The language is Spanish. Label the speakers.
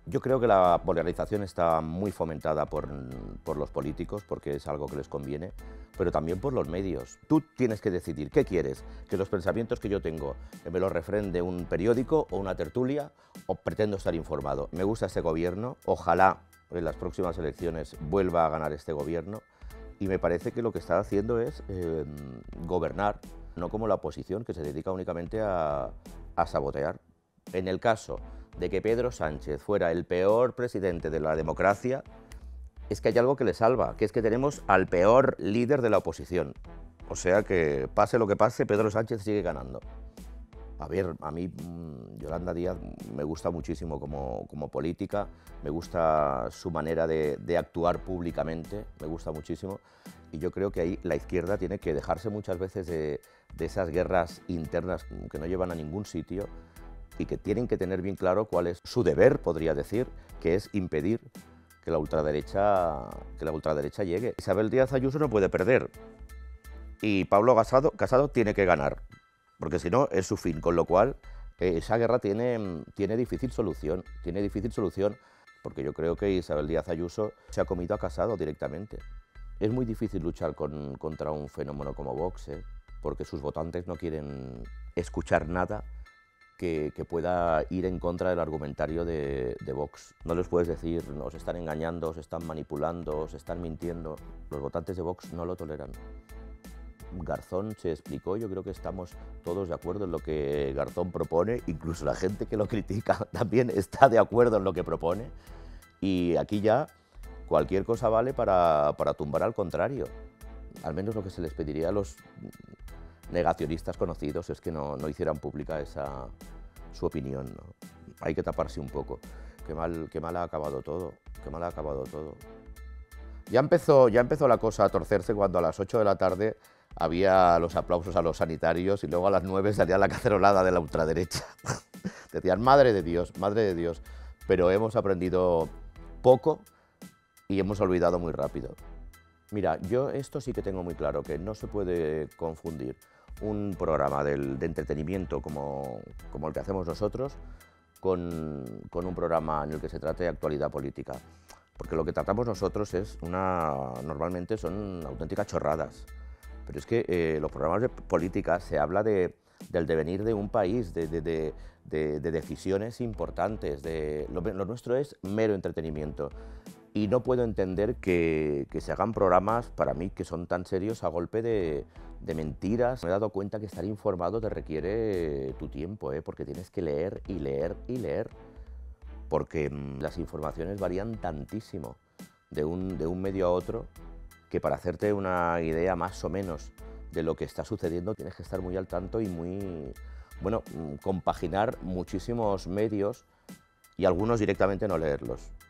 Speaker 1: Yo creo que la polarización está muy fomentada por los políticos, porque es algo que les conviene, pero también por los medios. Tú tienes que decidir qué quieres, que los pensamientos que yo tengo que me los refrende un periódico o una tertulia, o pretendo estar informado. Me gusta este gobierno, ojalá en las próximas elecciones vuelva a ganar este gobierno, y me parece que lo que está haciendo es gobernar, no como la oposición, que se dedica únicamente a sabotear. En el caso de que Pedro Sánchez fuera el peor presidente de la democracia, es que hay algo que le salva, que es que tenemos al peor líder de la oposición. O sea que, pase lo que pase, Pedro Sánchez sigue ganando. A ver, a mí Yolanda Díaz me gusta muchísimo como política, me gusta su manera de actuar públicamente, me gusta muchísimo, y yo creo que ahí la izquierda tiene que dejarse muchas veces de esas guerras internas que no llevan a ningún sitio, y que tienen que tener bien claro cuál es su deber, podría decir, que es impedir que la ultraderecha llegue. Isabel Díaz Ayuso no puede perder, y Pablo Casado tiene que ganar, porque si no es su fin, con lo cual esa guerra tiene difícil solución, porque yo creo que Isabel Díaz Ayuso se ha comido a Casado directamente. Es muy difícil luchar contra un fenómeno como Vox, porque sus votantes no quieren escuchar nada que pueda ir en contra del argumentario de Vox. No les puedes decir, os están engañando, os están manipulando, os están mintiendo. Los votantes de Vox no lo toleran. Garzón se explicó, yo creo que estamos todos de acuerdo en lo que Garzón propone, incluso la gente que lo critica también está de acuerdo en lo que propone, y aquí ya cualquier cosa vale para tumbar al contrario. Al menos lo que se les pediría a los negacionistas conocidos es que no hicieran pública su opinión, ¿no? Hay que taparse un poco. Qué mal ha acabado todo, qué mal ha acabado todo. Ya empezó la cosa a torcerse cuando a las 8 de la tarde había los aplausos a los sanitarios y luego a las 9 salía la cacerolada de la ultraderecha. Decían, madre de Dios, pero hemos aprendido poco y hemos olvidado muy rápido. Mira, yo esto sí que tengo muy claro, que no se puede confundir un programa de entretenimiento como el que hacemos nosotros con un programa en el que se trate de actualidad política. Porque lo que tratamos nosotros normalmente son auténticas chorradas. Pero es que los programas de política se habla del devenir de un país, de decisiones importantes. Lo nuestro es mero entretenimiento. Y no puedo entender que se hagan programas, para mí, que son tan serios a golpe de mentiras. Me he dado cuenta que estar informado te requiere tu tiempo, porque tienes que leer y leer y leer. Porque las informaciones varían tantísimo de un medio a otro, que para hacerte una idea más o menos de lo que está sucediendo tienes que estar muy al tanto y compaginar muchísimos medios y algunos directamente no leerlos.